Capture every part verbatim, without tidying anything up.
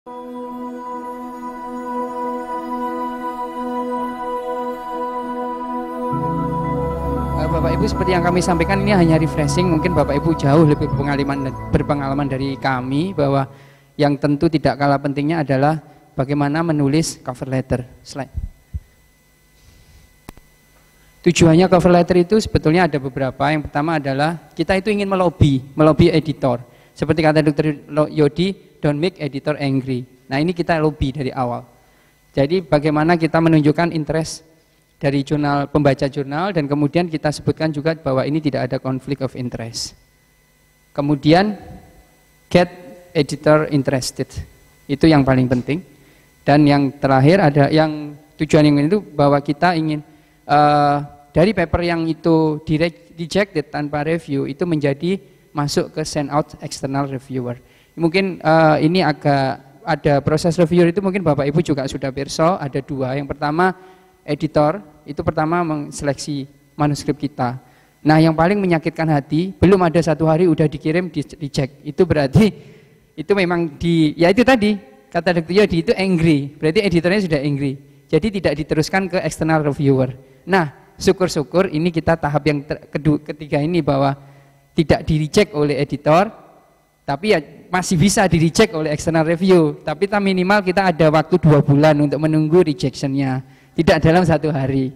Bapak Ibu, seperti yang kami sampaikan, ini hanya refreshing. Mungkin Bapak Ibu jauh lebih berpengalaman, berpengalaman dari kami, bahwa yang tentu tidak kalah pentingnya adalah bagaimana menulis cover letter. Slide. Tujuannya cover letter itu sebetulnya ada beberapa. Yang pertama adalah kita itu ingin melobi, melobi editor. Seperti kata dokter Yodi, don't make editor angry. Nah, ini kita lobby dari awal. Jadi bagaimana kita menunjukkan interest dari jurnal, pembaca jurnal, dan kemudian kita sebutkan juga bahwa ini tidak ada conflict of interest. Kemudian get editor interested, itu yang paling penting. Dan yang terakhir ada yang tujuan yang itu bahwa kita ingin uh, dari paper yang itu rejected tanpa review itu menjadi masuk ke send out external reviewer. Mungkin uh, ini agak ada proses reviewer itu mungkin Bapak Ibu juga sudah perso, ada dua. Yang pertama editor, itu pertama mengseleksi manuskrip kita. Nah, yang paling menyakitkan hati, belum ada satu hari udah dikirim di reject. Itu berarti itu memang di, ya itu tadi kata dokter Yodi itu angry. Berarti editornya sudah angry. Jadi tidak diteruskan ke external reviewer. Nah, syukur-syukur ini kita tahap yang ter, kedua, ketiga ini bahwa tidak di reject oleh editor, tapi ya masih bisa di reject oleh external review. Tapi kita minimal kita ada waktu dua bulan untuk menunggu rejectionnya. Tidak dalam satu hari.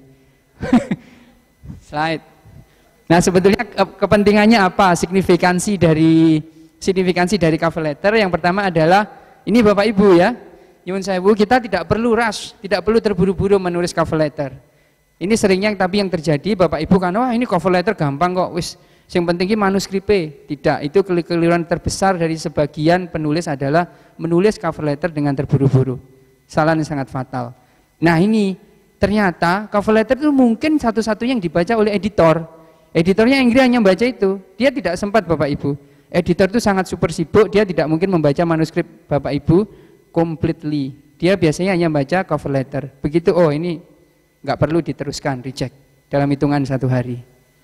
Slide. Nah, sebetulnya kepentingannya apa? Signifikansi dari signifikansi dari cover letter yang pertama adalah ini Bapak Ibu ya. Nyuwun sewu, kita tidak perlu rush, tidak perlu terburu-buru menulis cover letter. Ini seringnya tapi yang terjadi Bapak Ibu kan, wah ini cover letter gampang kok, wis yang penting manuskripnya. Tidak, itu kekeliruan terbesar dari sebagian penulis adalah menulis cover letter dengan terburu-buru. Salah yang sangat fatal. Nah, ini ternyata cover letter itu mungkin satu-satunya yang dibaca oleh editor. Editornya Inggris hanya membaca itu. Dia tidak sempat Bapak Ibu. Editor itu sangat super sibuk, dia tidak mungkin membaca manuskrip Bapak Ibu completely. Dia biasanya hanya membaca cover letter. Begitu, oh ini nggak perlu diteruskan, reject dalam hitungan satu hari.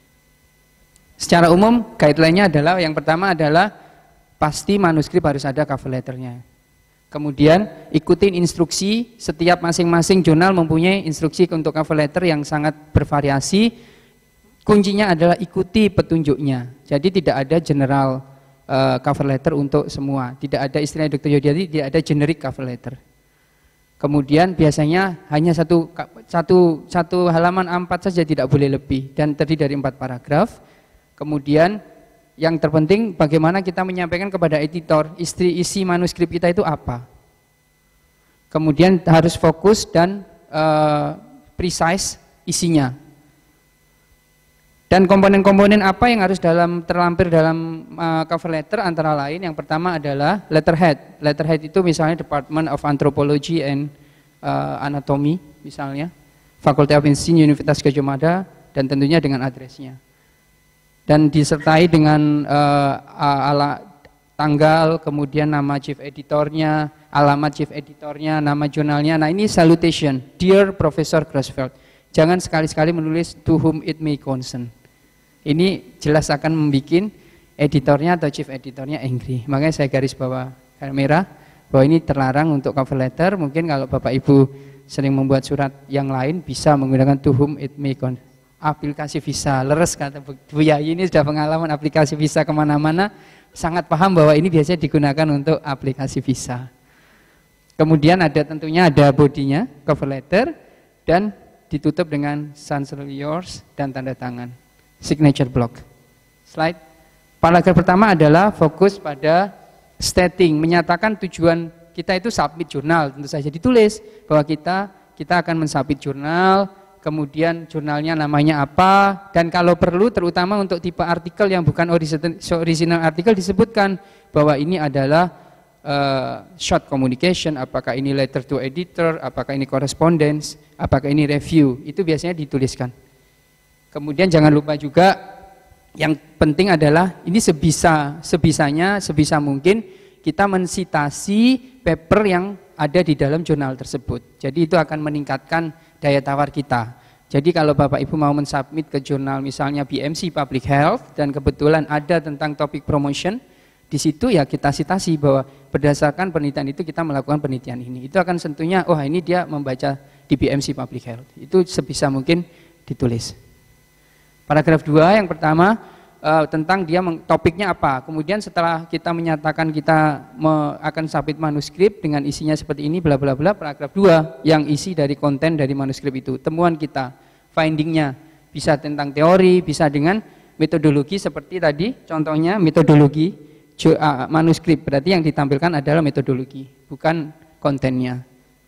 Secara umum guideline-nya adalah yang pertama adalah pasti manuskrip harus ada cover letternya. Kemudian ikutin instruksi, setiap masing-masing jurnal mempunyai instruksi untuk cover letter yang sangat bervariasi. Kuncinya adalah ikuti petunjuknya. Jadi tidak ada general uh, cover letter untuk semua. Tidak ada istilahnya dokter Yodi, tidak ada generic cover letter. Kemudian biasanya hanya satu, satu, satu halaman A empat saja, tidak boleh lebih. Dan terdiri dari empat paragraf. Kemudian yang terpenting bagaimana kita menyampaikan kepada editor istri isi manuskrip kita itu apa. Kemudian harus fokus dan uh, precise isinya. Dan komponen-komponen apa yang harus dalam terlampir dalam uh, cover letter antara lain yang pertama adalah letterhead. Letterhead itu misalnya Department of Anthropology and uh, Anatomy misalnya, Faculty of Medicine Universitas Gadjah Mada, dan tentunya dengan adresnya. Dan disertai dengan uh, ala, tanggal, kemudian nama chief editornya, alamat chief editornya, nama jurnalnya. Nah, ini salutation, Dear Professor Grossfeld. Jangan sekali-sekali menulis to whom it may concern. Ini jelas akan membuat editornya atau chief editornya angry. Makanya saya garis bawah merah bahwa ini terlarang untuk cover letter. Mungkin kalau Bapak Ibu sering membuat surat yang lain bisa menggunakan to whom it may concern. Aplikasi visa, leres kata Bu Yayi, ini sudah pengalaman aplikasi visa kemana-mana, sangat paham bahwa ini biasanya digunakan untuk aplikasi visa. Kemudian ada tentunya ada bodinya, cover letter, dan ditutup dengan sincerely yours dan tanda tangan, signature block. Slide. Paragraf pertama adalah fokus pada stating, menyatakan tujuan kita itu submit jurnal, tentu saja ditulis bahwa kita kita akan mensubmit jurnal. Kemudian jurnalnya namanya apa, dan kalau perlu terutama untuk tipe artikel yang bukan original artikel disebutkan bahwa ini adalah uh, short communication, apakah ini letter to editor, apakah ini correspondence, apakah ini review, itu biasanya dituliskan. Kemudian jangan lupa juga yang penting adalah ini sebisa sebisanya sebisa mungkin kita mensitasi paper yang ada di dalam jurnal tersebut. Jadi itu akan meningkatkan daya tawar kita. Jadi kalau Bapak Ibu mau mensubmit ke jurnal misalnya B M C Public Health dan kebetulan ada tentang topik promotion Di situ ya kita sitasi bahwa berdasarkan penelitian itu kita melakukan penelitian ini. Itu akan tentunya, oh ini dia membaca D B M C Public Health. Itu sebisa mungkin ditulis. Paragraf dua yang pertama uh, tentang dia topiknya apa. Kemudian setelah kita menyatakan kita me, akan submit manuskrip dengan isinya seperti ini, bla bla bla. Paragraf dua yang isi dari konten dari manuskrip itu, temuan kita, findingnya, bisa tentang teori, bisa dengan metodologi seperti tadi. Contohnya metodologi manuskrip, berarti yang ditampilkan adalah metodologi, bukan kontennya.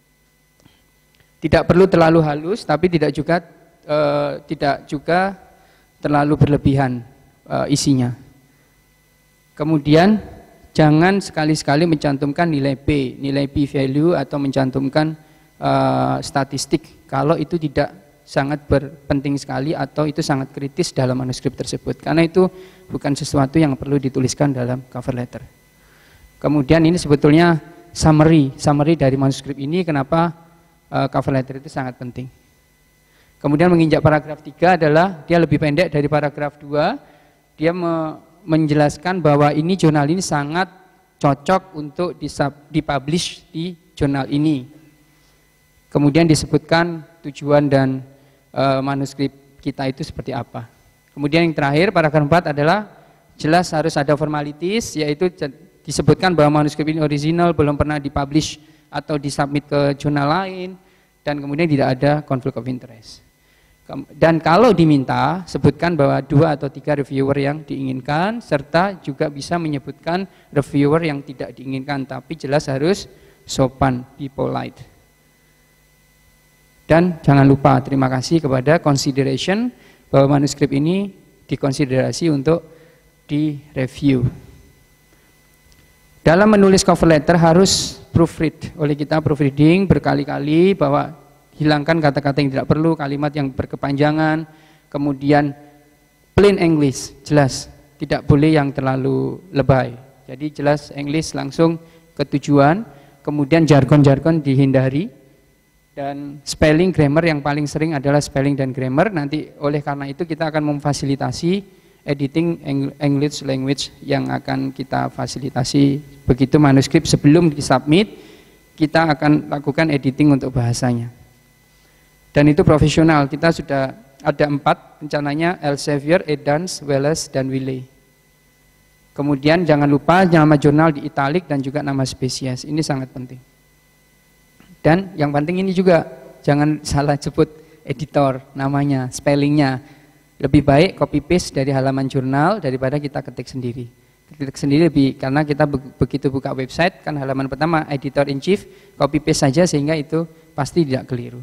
Tidak perlu terlalu halus, tapi tidak juga e, tidak juga terlalu berlebihan e, isinya. Kemudian jangan sekali-sekali mencantumkan nilai P, nilai P value atau mencantumkan e, statistik kalau itu tidak sangat berpenting sekali atau itu sangat kritis dalam manuskrip tersebut, karena itu bukan sesuatu yang perlu dituliskan dalam cover letter. Kemudian ini sebetulnya summary, summary dari manuskrip ini, kenapa uh, cover letter itu sangat penting. Kemudian menginjak paragraf tiga adalah dia lebih pendek dari paragraf dua, dia me menjelaskan bahwa ini jurnal ini sangat cocok untuk dipublish di jurnal ini. Kemudian disebutkan tujuan dan Uh, manuskrip kita itu seperti apa. Kemudian yang terakhir paragraf empat adalah jelas harus ada formalities, yaitu disebutkan bahwa manuskrip ini original, belum pernah dipublish atau disubmit ke jurnal lain, dan kemudian tidak ada conflict of interest. Dan kalau diminta, sebutkan bahwa dua atau tiga reviewer yang diinginkan, serta juga bisa menyebutkan reviewer yang tidak diinginkan, tapi jelas harus sopan, be polite. Dan jangan lupa terima kasih kepada consideration bahwa manuskrip ini dikonsiderasi untuk direview. Dalam menulis cover letter harus proofread, oleh kita proofreading berkali-kali bahwa hilangkan kata-kata yang tidak perlu, kalimat yang berkepanjangan, kemudian plain English, jelas, tidak boleh yang terlalu lebay. Jadi jelas English langsung ke tujuan, kemudian jargon-jargon dihindari. Dan spelling, grammar yang paling sering adalah spelling dan grammar. Nanti oleh karena itu kita akan memfasilitasi editing English language yang akan kita fasilitasi begitu manuskrip sebelum disubmit, kita akan lakukan editing untuk bahasanya. Dan itu profesional, kita sudah ada empat rencananya, Elsevier, Edans, Welles, dan Wiley. Kemudian jangan lupa nama jurnal di italic dan juga nama spesies, ini sangat penting. Dan yang penting ini juga, jangan salah sebut editor, namanya, spellingnya. Lebih baik copy paste dari halaman jurnal daripada kita ketik sendiri. Ketik sendiri lebih, karena kita begitu buka website, kan halaman pertama editor in chief, copy paste saja sehingga itu pasti tidak keliru.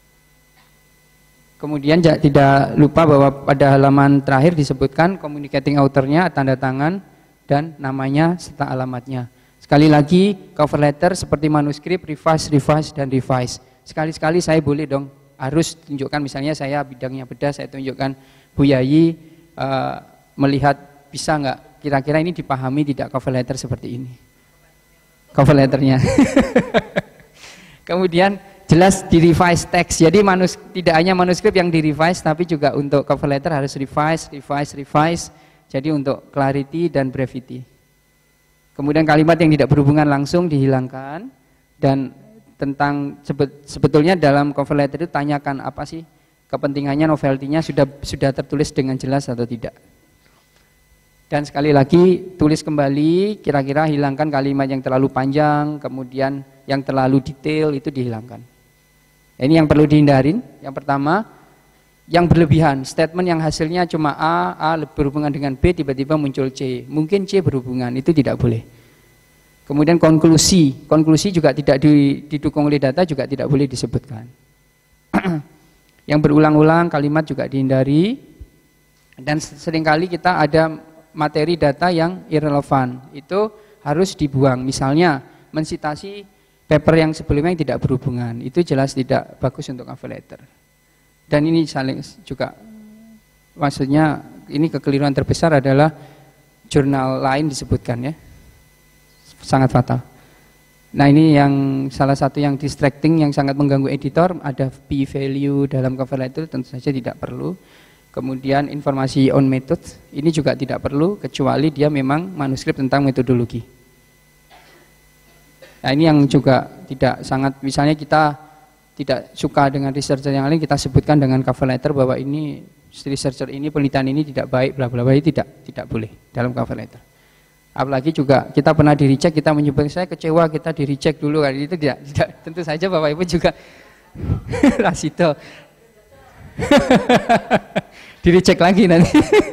Kemudian tidak lupa bahwa pada halaman terakhir disebutkan communicating author-nya, tanda tangan, dan namanya serta alamatnya. Sekali lagi, cover letter seperti manuskrip, revise, revise, dan revise. Sekali-sekali saya boleh dong, harus tunjukkan, misalnya saya bidangnya bedah, saya tunjukkan Bu Yayi uh, melihat bisa nggak, kira-kira ini dipahami tidak cover letter seperti ini. Cover letternya. Kemudian jelas di revise teks, jadi manus, tidak hanya manuskrip yang di revise, tapi juga untuk cover letter harus revise, revise, revise, jadi untuk clarity dan brevity. Kemudian kalimat yang tidak berhubungan langsung dihilangkan, dan tentang sebetulnya dalam cover letter itu tanyakan apa sih kepentingannya, novelty-nya sudah sudah tertulis dengan jelas atau tidak. Dan sekali lagi tulis kembali, kira-kira hilangkan kalimat yang terlalu panjang, kemudian yang terlalu detail itu dihilangkan. Ini yang perlu dihindarin. Yang pertama, yang berlebihan, statement yang hasilnya cuma A, A berhubungan dengan B, tiba-tiba muncul C, mungkin C berhubungan, itu tidak boleh. Kemudian konklusi, konklusi juga tidak didukung oleh data, juga tidak boleh disebutkan. Yang berulang-ulang, kalimat juga dihindari. Dan seringkali kita ada materi data yang irrelevan, itu harus dibuang. Misalnya mensitasi paper yang sebelumnya yang tidak berhubungan, itu jelas tidak bagus untuk cover letter. Dan ini saling juga, maksudnya ini kekeliruan terbesar adalah jurnal lain disebutkan ya, sangat fatal. Nah ini yang salah satu yang distracting, yang sangat mengganggu editor, ada p value dalam cover letter, tentu saja tidak perlu. Kemudian informasi on method, ini juga tidak perlu kecuali dia memang manuskrip tentang metodologi. Nah ini yang juga tidak sangat, misalnya kita tidak suka dengan researcher yang lain, kita sebutkan dengan cover letter bahwa ini researcher ini, penelitian ini tidak baik, bla bla bla, tidak tidak boleh dalam cover letter. Apalagi juga kita pernah di reject, kita menyebut saya kecewa, kita di reject dulu kan, itu tidak, tidak tentu saja Bapak Ibu juga Rasito di reject lagi nanti.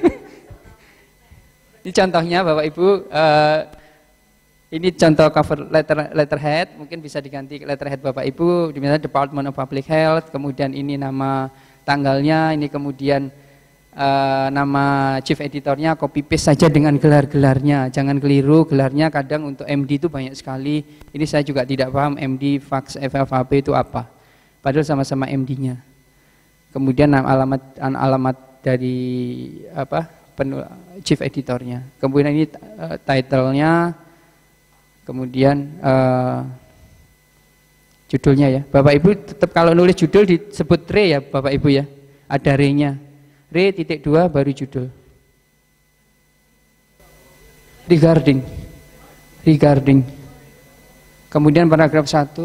Ini contohnya Bapak Ibu, uh, ini contoh cover letter letterhead, mungkin bisa diganti letterhead Bapak Ibu, misalnya Department of Public Health, kemudian ini nama tanggalnya, ini kemudian uh, nama chief editornya, copy paste saja dengan gelar-gelarnya, jangan keliru gelarnya, kadang untuk M D itu banyak sekali. Ini saya juga tidak paham M D, fax, F F H P itu apa, padahal sama-sama M D-nya. Kemudian alamat alamat dari apa penul, chief editornya, kemudian ini uh, title-nya, kemudian uh, judulnya ya. Bapak Ibu tetap kalau nulis judul disebut re ya Bapak Ibu ya, ada re-nya, re titik dua baru judul. Regarding, regarding. Kemudian paragraf satu.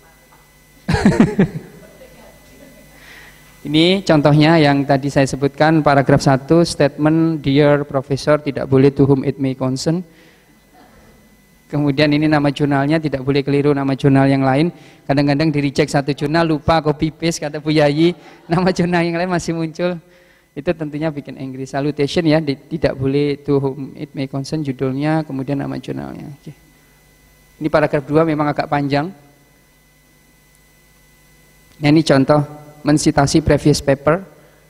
Ini contohnya yang tadi saya sebutkan, paragraf satu, statement dear professor, tidak boleh to whom it may concern. Kemudian ini nama jurnalnya, tidak boleh keliru nama jurnal yang lain. Kadang-kadang di reject satu jurnal, lupa copy paste, kata Bu Yayi, nama jurnal yang lain masih muncul. Itu tentunya bikin angry. Salutation ya, di, tidak boleh to whom it may concern judulnya, kemudian nama jurnalnya. Oke. Ini paragraf dua memang agak panjang. Nah, ini contoh mensitasi previous paper,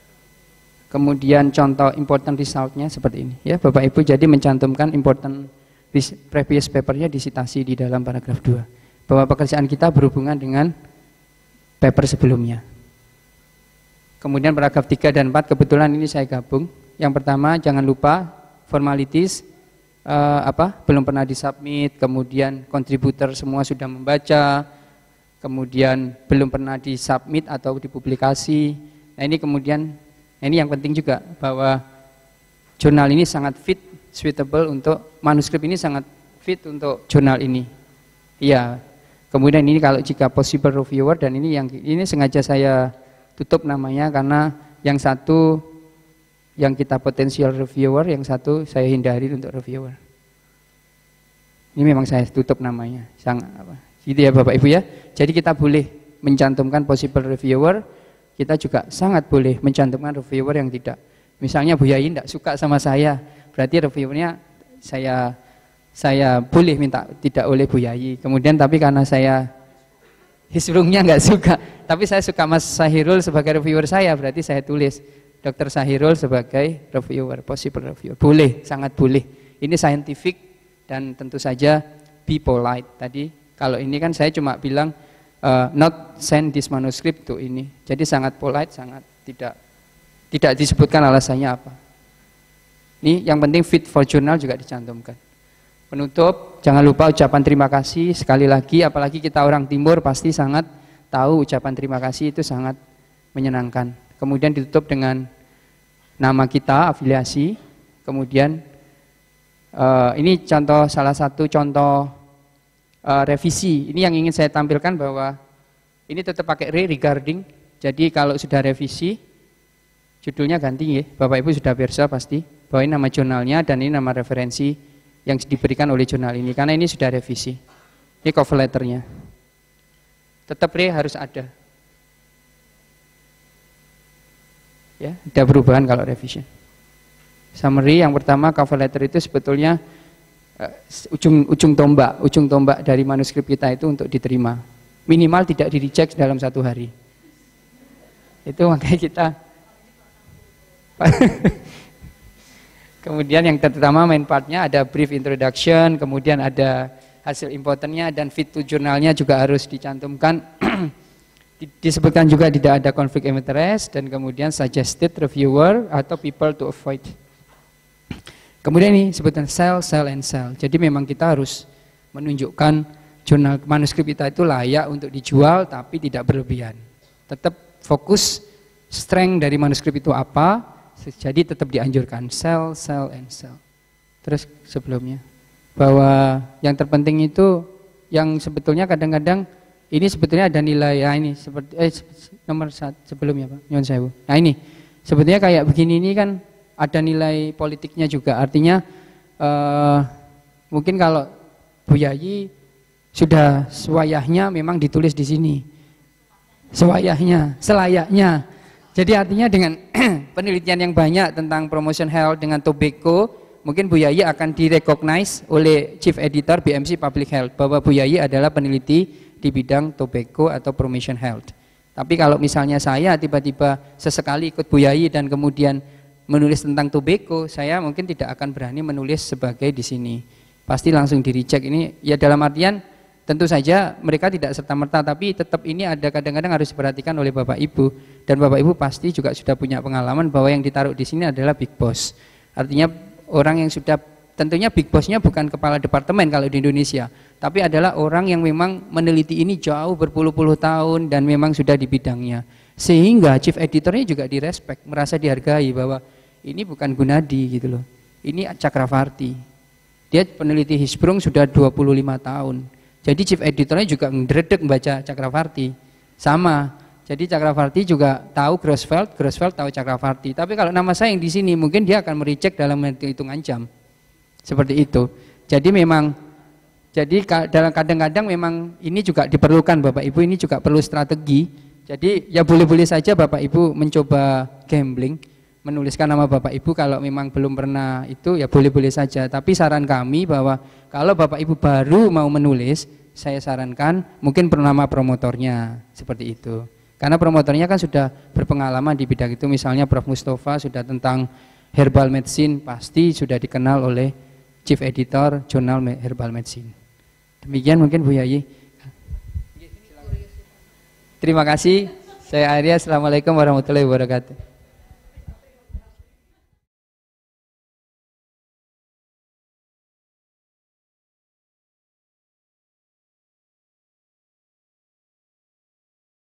kemudian contoh important result-nya seperti ini ya Bapak Ibu. Jadi mencantumkan important previous paper-nya disitasi di dalam paragraf dua, bahwa pekerjaan kita berhubungan dengan paper sebelumnya. Kemudian paragraf tiga dan empat kebetulan ini saya gabung. Yang pertama, jangan lupa formalities, eh, apa belum pernah disubmit, kemudian kontributor semua sudah membaca, kemudian belum pernah disubmit atau dipublikasi. Nah ini kemudian, nah ini yang penting juga, bahwa jurnal ini sangat fit, suitable untuk manuskrip ini, sangat fit untuk jurnal ini. Iya. Kemudian ini kalau jika possible reviewer, dan ini yang ini sengaja saya tutup namanya karena yang satu yang kita potensial reviewer, yang satu saya hindari untuk reviewer. Ini memang saya tutup namanya. Sangat apa? Gitu ya Bapak Ibu ya. Jadi kita boleh mencantumkan possible reviewer, kita juga sangat boleh mencantumkan reviewer yang tidak. Misalnya Bu Yayi tidak suka sama saya, berarti reviewernya saya saya boleh minta tidak oleh Bu Yayi. Kemudian tapi karena saya hisrungnya nggak suka, tapi saya suka Mas Sahirul sebagai reviewer saya, berarti saya tulis Dokter Sahirul sebagai reviewer, possible reviewer. Boleh, sangat boleh. Ini scientific dan tentu saja be polite. Tadi kalau ini kan saya cuma bilang uh, not send this manuscript to ini. Jadi sangat polite, sangat tidak tidak disebutkan alasannya apa. Ini yang penting fit for journal juga dicantumkan. Penutup, jangan lupa ucapan terima kasih sekali lagi, apalagi kita orang timur pasti sangat tahu ucapan terima kasih itu sangat menyenangkan. Kemudian ditutup dengan nama kita, afiliasi. Kemudian uh, ini contoh, salah satu contoh Uh, revisi. Ini yang ingin saya tampilkan, bahwa ini tetap pakai re regarding. Jadi kalau sudah revisi judulnya ganti ya. Bapak Ibu sudah persa pasti bahwa ini nama jurnalnya dan ini nama referensi yang diberikan oleh jurnal ini, karena ini sudah revisi. Ini cover letternya. Tetap re harus ada. Ya, ada perubahan kalau revision. Summary yang pertama, cover letter itu sebetulnya Uh, ujung ujung tombak, ujung tombak dari manuskrip kita itu untuk diterima. Minimal tidak di reject dalam satu hari. Itu makanya kita. Kemudian yang terutama main partnya ada brief introduction, kemudian ada hasil importantnya, dan fit to jurnalnya juga harus dicantumkan. Disebutkan juga tidak ada konflik interest, dan kemudian suggested reviewer atau people to avoid. Kemudian ini sebutan sell, sell, and sell. Jadi memang kita harus menunjukkan jurnal manuskrip kita itu layak untuk dijual, tapi tidak berlebihan. Tetap fokus strength dari manuskrip itu apa, Jadi tetap dianjurkan sell, sell, and sell. Terus sebelumnya bahwa yang terpenting itu yang sebetulnya kadang-kadang ini sebetulnya ada nilai ya ini seperti eh nomor satu sebelumnya Pak Nyon Sewu. Nah ini sebetulnya kayak begini ini kan ada nilai politiknya juga, artinya eh, mungkin kalau Bu Yayi sudah sewayahnya memang ditulis di sini, sewayahnya, selayaknya. Jadi artinya dengan penelitian yang banyak tentang promotion health dengan tobacco, mungkin Bu Yayi akan direcognize oleh Chief Editor B M C Public Health bahwa Bu Yayi adalah peneliti di bidang tobacco atau promotion health. Tapi kalau misalnya saya tiba-tiba sesekali ikut Bu Yayi dan kemudian menulis tentang tobacco, saya mungkin tidak akan berani menulis sebagai di sini. Pasti langsung di reject. Ini ya dalam artian tentu saja mereka tidak serta-merta, tapi tetap ini ada kadang-kadang harus diperhatikan oleh Bapak Ibu, dan Bapak Ibu pasti juga sudah punya pengalaman bahwa yang ditaruh di sini adalah big boss. Artinya orang yang sudah, tentunya big bossnya bukan kepala departemen kalau di Indonesia, tapi adalah orang yang memang meneliti ini jauh berpuluh-puluh tahun dan memang sudah di bidangnya, sehingga chief editornya juga direspek, merasa dihargai bahwa ini bukan Gunadi gitu loh, ini Cakravarti, dia peneliti Hisprung sudah dua puluh lima tahun. Jadi chief editornya juga ngedredeg membaca Cakravarti, sama. Jadi Cakravarti juga tahu Grossfeld, Grossfeld tahu Cakravarti. Tapi kalau nama saya yang di sini mungkin dia akan merecek dalam hitungan jam, seperti itu. Jadi memang, jadi dalam kadang-kadang memang ini juga diperlukan Bapak Ibu, ini juga perlu strategi. Jadi ya boleh-boleh saja Bapak Ibu mencoba gambling, menuliskan nama Bapak Ibu kalau memang belum pernah itu ya boleh-boleh saja. Tapi saran kami bahwa kalau Bapak Ibu baru mau menulis, saya sarankan mungkin bernama promotornya seperti itu. Karena promotornya kan sudah berpengalaman di bidang itu, misalnya Prof Mustafa sudah tentang herbal medicine, pasti sudah dikenal oleh Chief Editor Jurnal Herbal Medicine. Demikian mungkin Bu Yayi. Terima kasih. Saya Arya. Assalamualaikum warahmatullahi wabarakatuh.